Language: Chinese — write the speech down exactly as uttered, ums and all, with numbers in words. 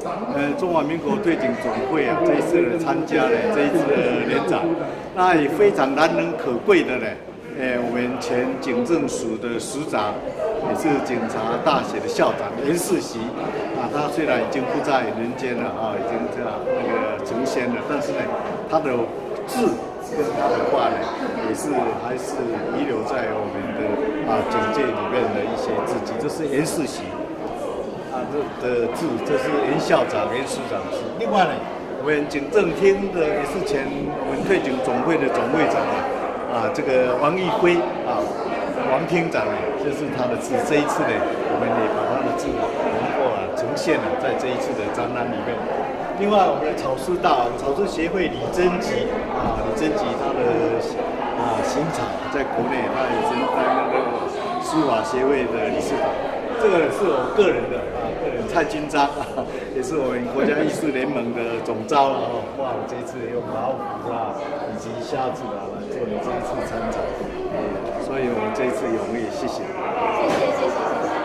呃中华民国退警总会啊，这一次的参加了这一次的联展，那也非常难能可贵的呢。呃，我们前警政署的署长，也是警察大学的校长袁世袭啊，他虽然已经不在人间了啊，已经这样那个成仙了，但是呢，他的字跟他的话呢，也是还是遗留在我们的啊警界里面的一些字迹。这是袁世袭啊这的字，这是袁校长、袁署长字。另外呢，我们警政厅的也是前我们退警总会的总会长啊。啊，这个王义辉啊，王厅长呢，这是他的字。这一次呢，我们也把他的字能够啊呈现了在这一次的展览里面。另外，我们的草书大王、草书协会李贞吉啊，李贞吉他的啊行草在国内，他也是担任那个书法协会的理事长。这个是我个人的啊，个人蔡金章啊，也是我们国家艺术联盟的总召啊。哇，我这一次用老虎啦以及虾子啊来做你这一次参展，所以我们这一次踊跃，谢谢。 谢谢谢谢谢谢。